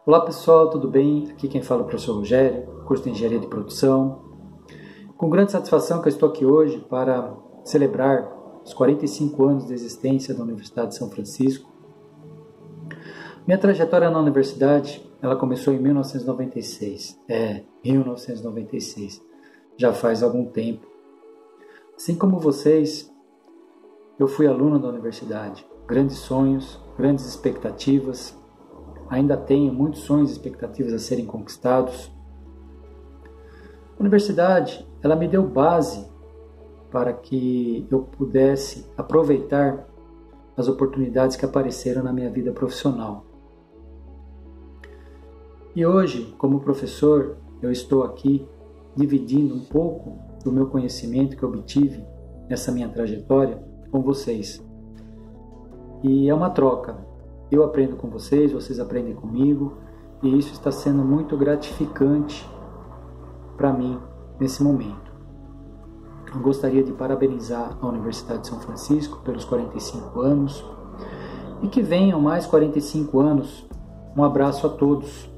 Olá pessoal, tudo bem? Aqui quem fala é o professor Rogério, curso de Engenharia de Produção. Com grande satisfação que eu estou aqui hoje para celebrar os 45 anos de existência da Universidade de São Francisco. Minha trajetória na universidade, ela começou em 1996. 1996. Já faz algum tempo. Assim como vocês, eu fui aluno da universidade. Grandes sonhos, grandes expectativas. Ainda tenho muitos sonhos e expectativas a serem conquistados. A universidade, ela me deu base para que eu pudesse aproveitar as oportunidades que apareceram na minha vida profissional. E hoje, como professor, eu estou aqui dividindo um pouco do meu conhecimento que eu obtive nessa minha trajetória com vocês. E é uma troca. Eu aprendo com vocês, vocês aprendem comigo, e isso está sendo muito gratificante para mim nesse momento. Eu gostaria de parabenizar a Universidade de São Francisco pelos 45 anos, e que venham mais 45 anos. Um abraço a todos.